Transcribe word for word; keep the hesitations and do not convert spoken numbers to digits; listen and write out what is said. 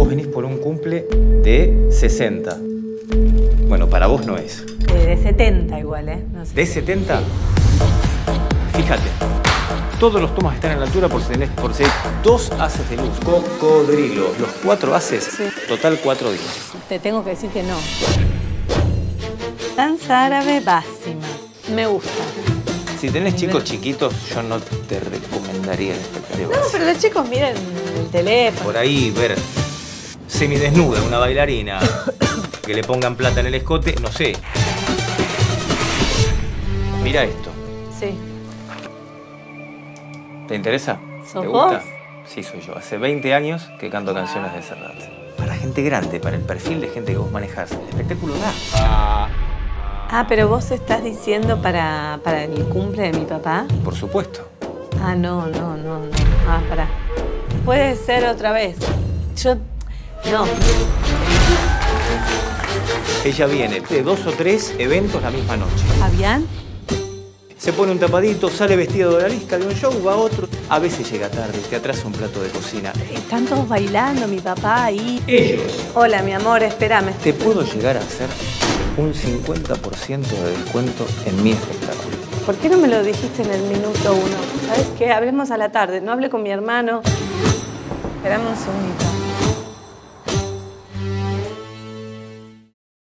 Vos venís por un cumple de sesenta. Bueno, para vos no es. Eh, de setenta igual, ¿eh? No sé. ¿De setenta? Sí. Fíjate, todos los tomas están a la altura por si tenés por si hay dos haces de luz. Cocodrilo. Los cuatro haces, sí. Total cuatro días. Te tengo que decir que no. Danza árabe básima. Me gusta. Si tenés chicos chiquitos, yo no te recomendaría el espectáculo. No, pero los chicos miren el teléfono. Por ahí ver semidesnuda una bailarina, que le pongan plata en el escote, no sé. Mira esto. Sí. ¿Te interesa? ¿Sos ¿Te gusta? vos? Sí, soy yo. Hace veinte años que canto canciones de Serrat. Para gente grande, para el perfil de gente que vos manejás, el espectáculo da. Ah, ah pero vos estás diciendo para, para el cumple de mi papá. Por supuesto. Ah, no, no, no, no. Ah, pará. Puede ser otra vez. Yo... no. Ella viene de dos o tres eventos la misma noche. ¿Fabián? Se pone un tapadito, sale vestido de la lisca de un show, va a otro. A veces llega tarde, te atrasa un plato de cocina. Están todos bailando, mi papá ahí. Ellos. Hola, mi amor, espérame. Te puedo llegar a hacer un cincuenta por ciento de descuento en mi espectáculo. ¿Por qué no me lo dijiste en el minuto uno? ¿Sabes qué? Hablemos a la tarde. No hablé con mi hermano. Esperame un segundito.